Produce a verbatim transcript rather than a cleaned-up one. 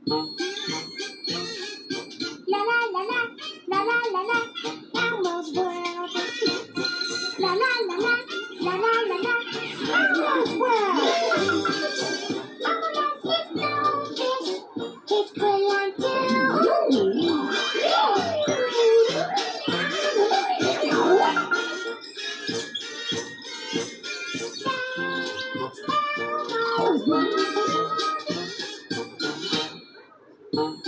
La la la la, la la la la, Elmo's world. La la la la, la la la la, Elmo's world. Elmo loves his goldfish, his crayon too. That's Elmo's world.